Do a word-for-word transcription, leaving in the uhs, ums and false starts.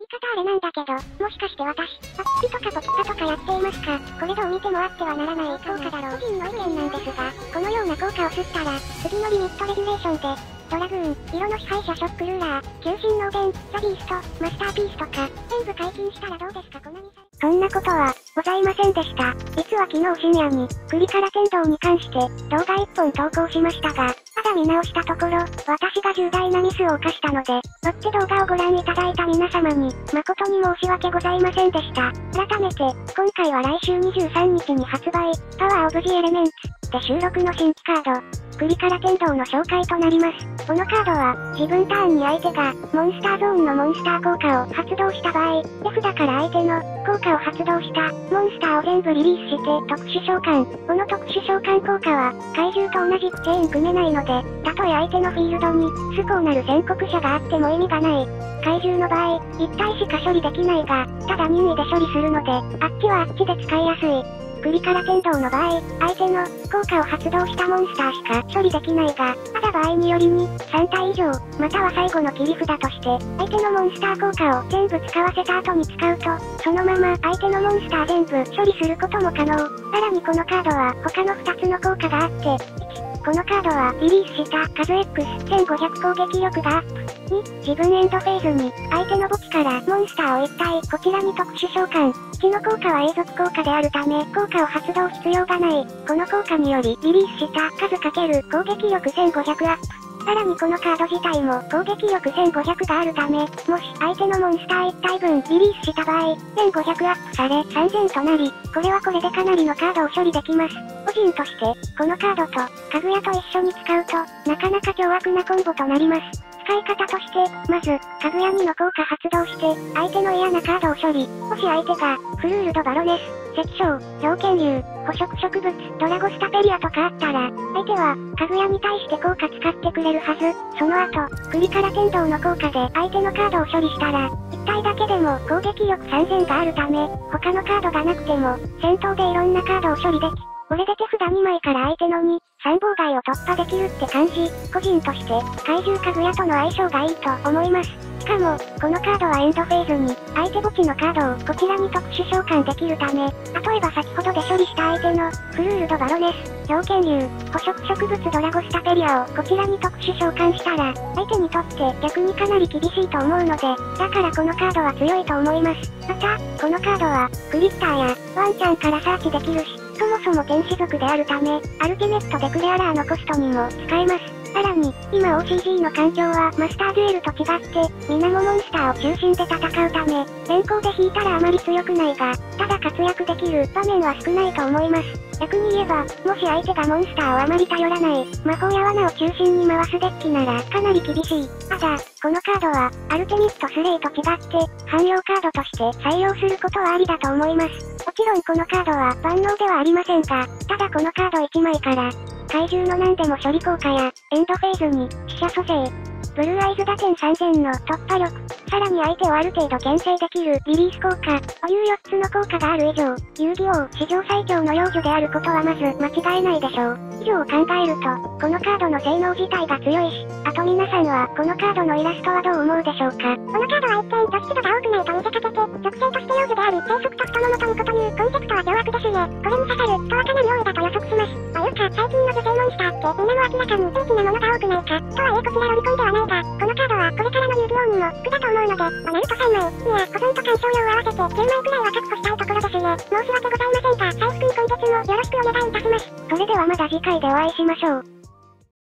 方あれなんだけど、もしかして私、パッピとかポキパとかやっていますか？これどう見てもあってはならない効果だろう。個人の意見なんですが、このような効果を吸ったら、次のリミットレギュレーションで、ドラグーン、色の支配者ショックルーラー、球心のおでん、ザビースト、マスターピースとか、全部解禁したらどうですかコナミさん。そんなことは、ございませんでした。実は昨日深夜に、クリカラ天道に関して、動画いっぽん投稿しましたが、ただ見直したところ、私が重大なミスを犯したので、よって動画をご覧いただいた皆様に、誠に申し訳ございませんでした。改めて、今回は来週にじゅうさんにちに発売、パワーオブジエレメンツで収録の新規カード、クリカラ天道の紹介となります。このカードは、自分ターンに相手が、モンスターゾーンのモンスター効果を発動した場合、手札から相手の効果を発動したモンスターを全部リリースして特殊召喚。この特殊召喚効果は、怪獣と同じくチェーン組めないので、たとえ相手のフィールドに、スコーなる宣告者があっても意味がない。怪獣の場合、いち体しか処理できないが、ただ任意で処理するので、あっちはあっちで使いやすい。クリカラ天道の場合、相手の効果を発動したモンスターしか処理できないが、ただ場合によりに、さん体以上、または最後の切り札として、相手のモンスター効果を全部使わせた後に使うと、そのまま相手のモンスター全部処理することも可能。さらにこのカードは他のふたつの効果があって、いち、このカードはリリースした数 エックスせんごひゃく 攻撃力がアップ。に、自分エンドフェーズに相手の墓地からモンスターをいち体こちらに特殊召喚。いちの効果は永続効果であるため効果を発動必要がない。この効果によりリリースした数×攻撃力せんごひゃくアップ。さらにこのカード自体も攻撃力せんごひゃくがあるため、もし相手のモンスターいち体分リリースした場合、せんごひゃくアップされさんぜんとなり、これはこれでかなりのカードを処理できます。個人として、このカードと、かぐやと一緒に使うと、なかなか凶悪なコンボとなります。使い方として、まず、かぐやにの効果発動して、相手の嫌なカードを処理。もし相手が、フルールドバロネス、石章、条件竜、捕食植物、ドラゴスタペリアとかあったら、相手は、かぐやに対して効果使ってくれるはず。その後、クリカラ天道の効果で相手のカードを処理したら、いち体だけでも攻撃力さんぜんがあるため、他のカードがなくても、戦闘でいろんなカードを処理でき、これで手札にまいから相手のに、さん妨害を突破できるって感じ。個人として、怪獣かぐやとの相性がいいと思います。しかも、このカードはエンドフェーズに、相手墓地のカードをこちらに特殊召喚できるため、例えば先ほどで処理した相手の、フルールドバロネス、条件竜、捕食植物ドラゴスタペリアをこちらに特殊召喚したら、相手にとって逆にかなり厳しいと思うので、だからこのカードは強いと思います。また、このカードは、クリッターや、ワンちゃんからサーチできるし、そもそも天使族であるため、アルティメットでクレアラーのコストにも使えます。さらに、今 オーシージー の環境はマスターデュエルと違って、水面モンスターを中心で戦うため、連行で引いたらあまり強くないが、ただ活躍できる場面は少ないと思います。逆に言えば、もし相手がモンスターをあまり頼らない、魔法や罠を中心に回すデッキならかなり厳しい。ただ、このカードは、アルテミットスレイと違って、汎用カードとして採用することはありだと思います。もちろんこのカードは万能ではありませんが、ただこのカードいちまいから、怪獣の何でも処理効果や、エンドフェーズに、死者蘇生、ブルーアイズ打点さんぜんの突破力、さらに相手をある程度牽制できるリリース効果、というよっつの効果がある以上、遊戯王史上最強の幼女であることはまず間違いないでしょう。以上を考えると、このカードの性能自体が強いし、あと皆さんはこのカードのイラストはどう思うでしょうか。このカードは一見突出度が多くないと見せかけて、属性として幼女である生殖と太ももと巫女というコンセプトは凶悪ですね。これに刺さるとはかなり多いだと予測します。というか、最近の女性モンスターってみんなも明らかに低気なものが多くないか。とはいえこちらロリコンではないが、このカードはこれからの遊戯王にも服だと思うので、まあ、ナルトさんまい、いや、保存と鑑賞用を合わせてじゅうまいくらいは確保したいところですね。申し訳ございませんが、サイス君今月もよろしくお願いいたします。それではまた次回でお会いしましょう。